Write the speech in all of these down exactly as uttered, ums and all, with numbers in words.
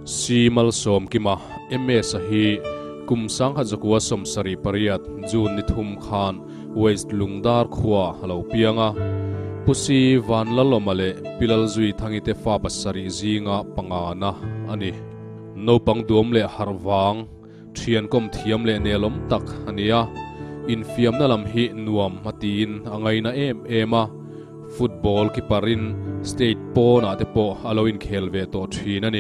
si mal som kima eme sahi kum sang ha zakua som sari pariat jun ni thum khan west lungdar khuwa halo pianga pusi van lalomale pilal zui thangite fa basari zinga pangana ani no pangdom le harwang thian kom thiam le nelom tak ania infiam nalam hi nuam matin angaina em ema football ki parin state po na te po aloin khelve to thinani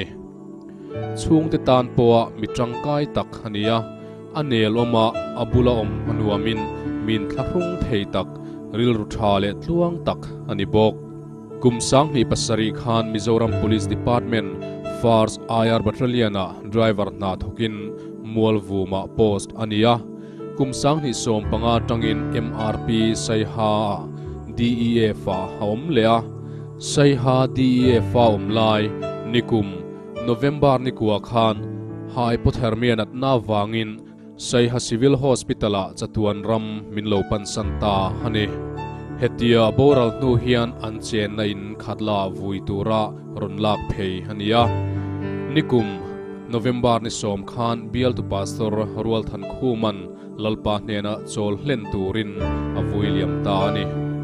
chung te tan po mitrangkai tak ania anel oma abula om anuamin min thlahung thei tak ril rutha le tluang tak ani bok kumsang mi pasari khan Mizoram Police Department Fars I R Battalion driver na thokin mualvuma post ania kumsang ni som panga tangin M R P saiha D E A fa hom lea saiha D E A fa omlai nikum November nikua khan hai pothermian at na wangin saiha civil hospitala chatuan ram minlo pansanta hani hetia boral nu hian anchen na in khatla vuitura ronlak phei hania nikum November ni som khan bial tu pastor rual than khuman lalpa nena chol hlen turin a vuiliam ta ani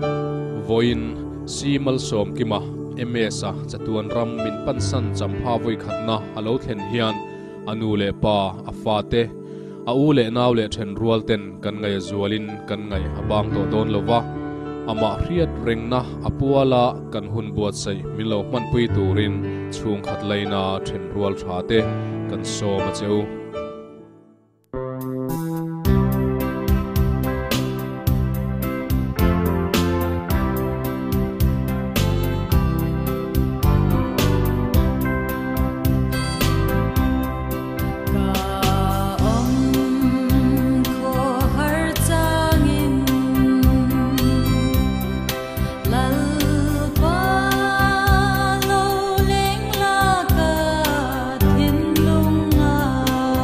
voin simal som kima emesa chatuan ram min pansan champha voi khatna alo thlen hian anule pa afate aule naule then rualten kan ngai zualin kan ngai abang to don lova ama hriat rengna apuala kan hun buat sai milo manpui turin chung khatlaina then rual thate kan so ma cheu Lung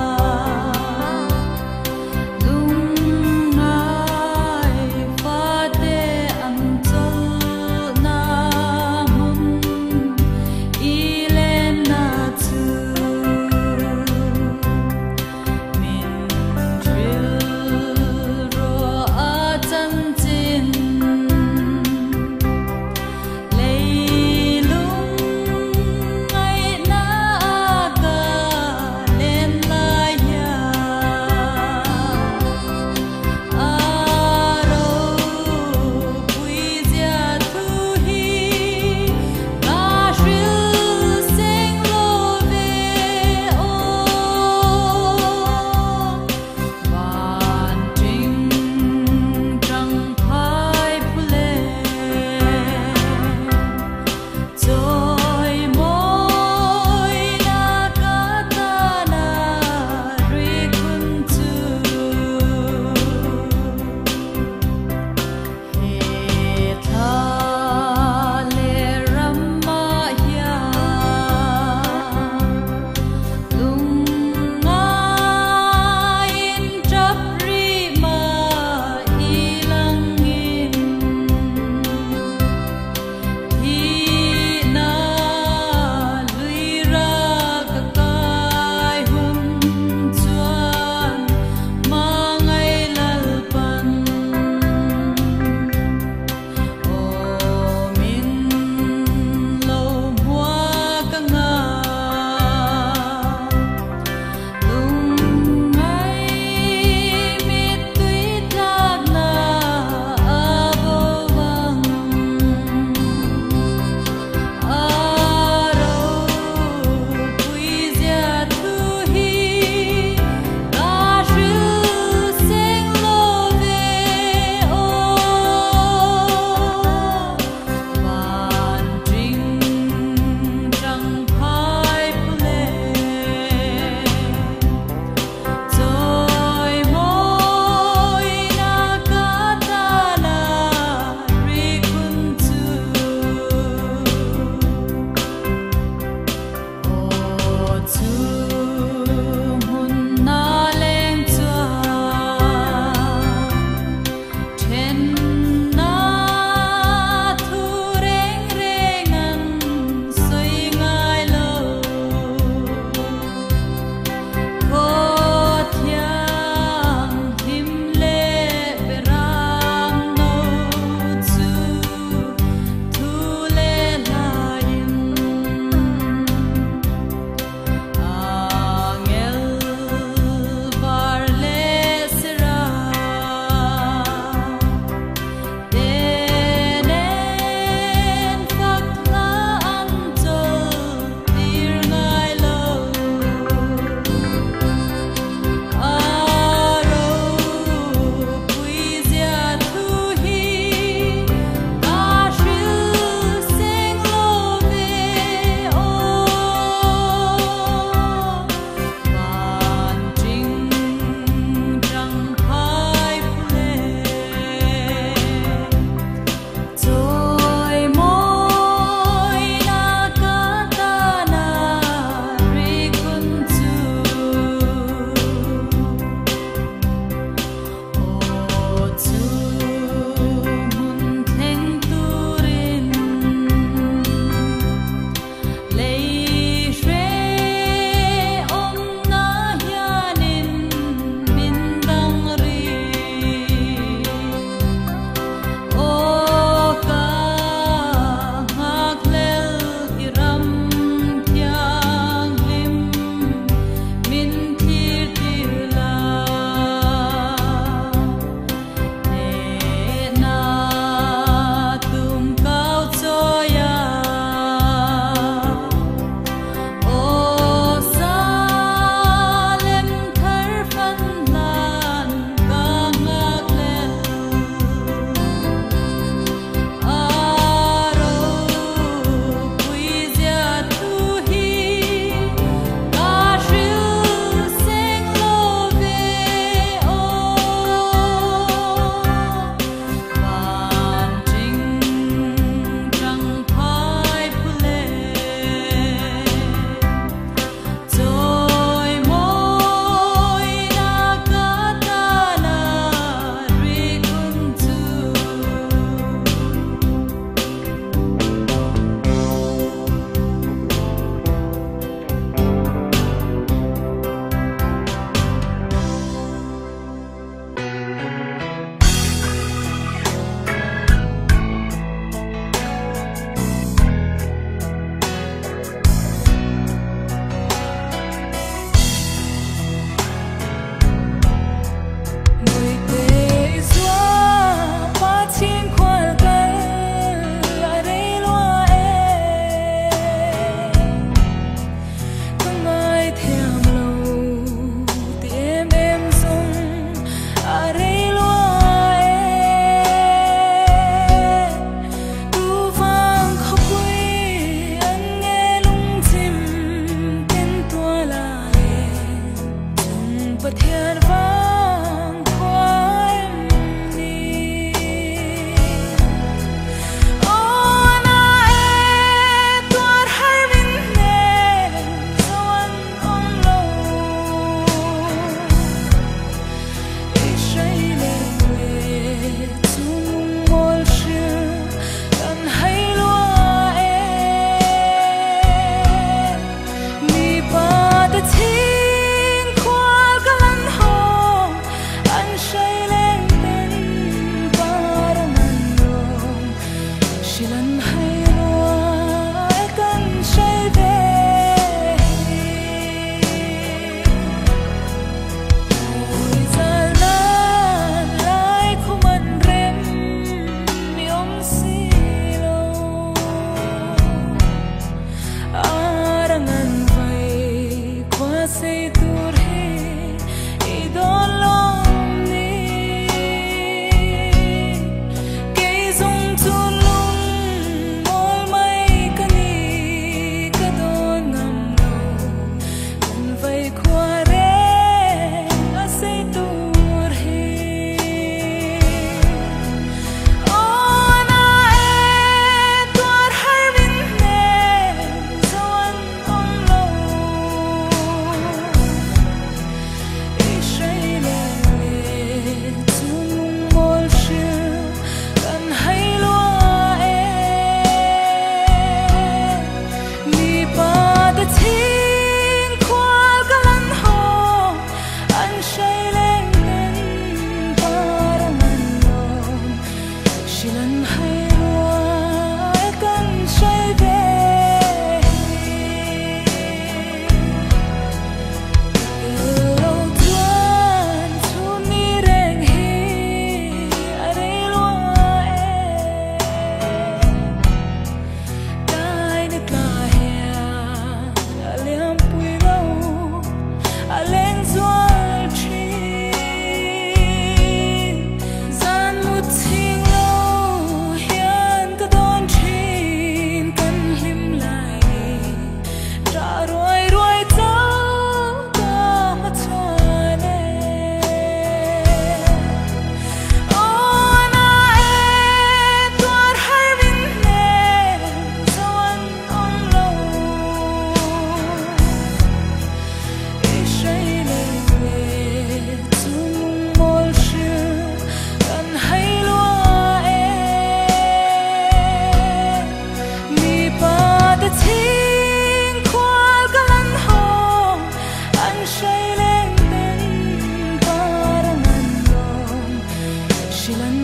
chilan